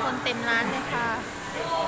คนเต็มร้านเลยค่ะ